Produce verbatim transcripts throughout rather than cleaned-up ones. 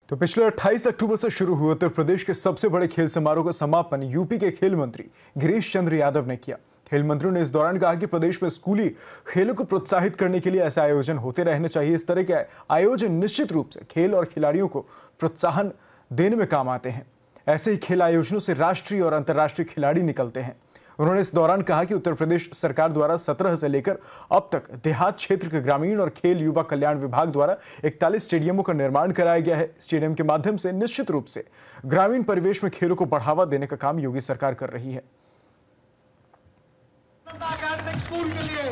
तो पिछले अट्ठाईस अक्टूबर से शुरू हुए उत्तर प्रदेश के सबसे बड़े खेल समारोह का समापन यूपी के खेल मंत्री गिरीश चंद्र यादव ने किया। खेल मंत्री ने इस दौरान कहा कि प्रदेश में स्कूली खेलों को प्रोत्साहित करने के लिए ऐसे आयोजन होते रहने चाहिए। इस तरह के आयोजन निश्चित रूप से खेल और खिलाड़ियों को प्रोत्साहन देने में काम आते हैं। ऐसे ही खेल आयोजनों से राष्ट्रीय और अंतर्राष्ट्रीय खिलाड़ी निकलते हैं। उन्होंने इस दौरान कहा कि उत्तर प्रदेश सरकार द्वारा सत्रह से लेकर अब तक देहात क्षेत्र के ग्रामीण और खेल युवा कल्याण विभाग द्वारा इकतालीस स्टेडियमों का निर्माण कराया गया है। स्टेडियम के माध्यम से निश्चित रूप से ग्रामीण परिवेश में खेलों को बढ़ावा देने का काम योगी सरकार कर रही है। स्कूल के लिए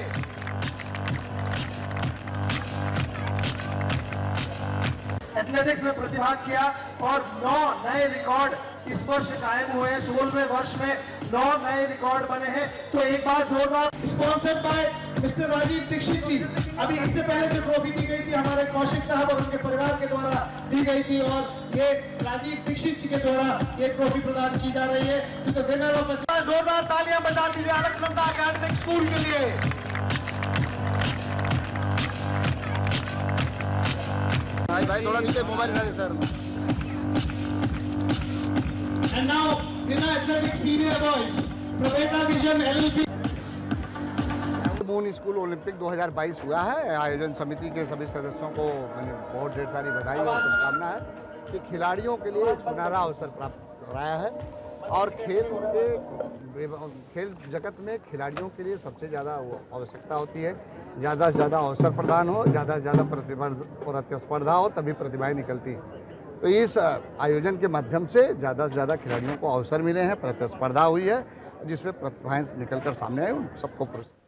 एथलेटिक्स में प्रतिभाग किया और नौ नए रिकॉर्ड इस वर्ष कायम हुए। सोलहवें वर्ष में नौ नए रिकॉर्ड बने हैं। तो एक बार जोरदार sponsored by mister Rajiv Dikshit ji. अभी इससे पहले जो ट्रॉफी दी गई थी हमारे कौशिक साहब और उनके परिवार के द्वारा दी गई थी और ये राजीव दीक्षित जी के द्वारा ये ट्रॉफी प्रदान की जा रही है। तो विनर ऑफ जोरदार तालियां बजा दीजिए अलकनंदा एकेडमिक स्कूल के लिए। भाई भाई थोड़ा नीचे मोबाइल रहे sir. And now, Dina Athletics Senior Boys, Praveta Vision L L P. Moon school olympic दो हज़ार बाईस हुआ है। आयोजन समिति के सभी सदस्यों को मैंने बहुत ढेर सारी बधाई और शुभकामना है कि खिलाड़ियों के लिए सुनहरा अवसर प्राप्त कराया है और खेल के खेल जगत में खिलाड़ियों के लिए सबसे ज़्यादा आवश्यकता होती है। ज़्यादा से ज़्यादा अवसर प्रदान हो, ज़्यादा से ज़्यादा प्रतिस्पर्धा हो, तभी प्रतिभाएं निकलती हैं। तो इस आयोजन के माध्यम से ज़्यादा से ज़्यादा खिलाड़ियों को अवसर मिले हैं, प्रतिस्पर्धा हुई है जिसमें प्रतिभाएं निकलकर सामने आए, उन सबको